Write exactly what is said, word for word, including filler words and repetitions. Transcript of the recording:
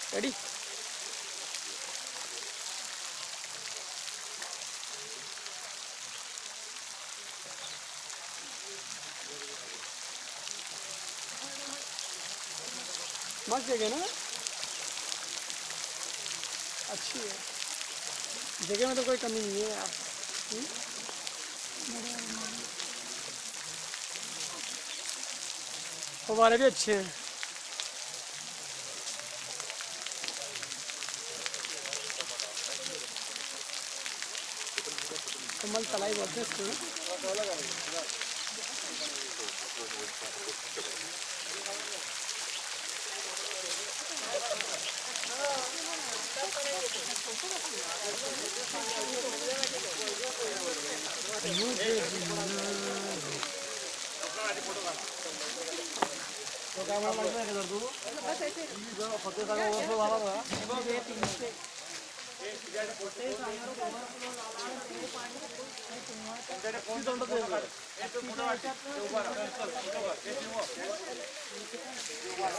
Ready. मस्त जगह ना, अच्छी है जगह में तो कोई कमी नहीं है यार। फव्वारे भी अच्छे हैं। कमल तलाई बोलते हैं इसको। तो कैमरा लगता है किधर तू? बस ऐसे फतेह सागर ओवरफ्लो वाला था। वो ये तीन से फतेह सागर ओवरफ्लो वाला ये पानी को कौन सा दे रहा है? एक तो मोटा ऊपर ऊपर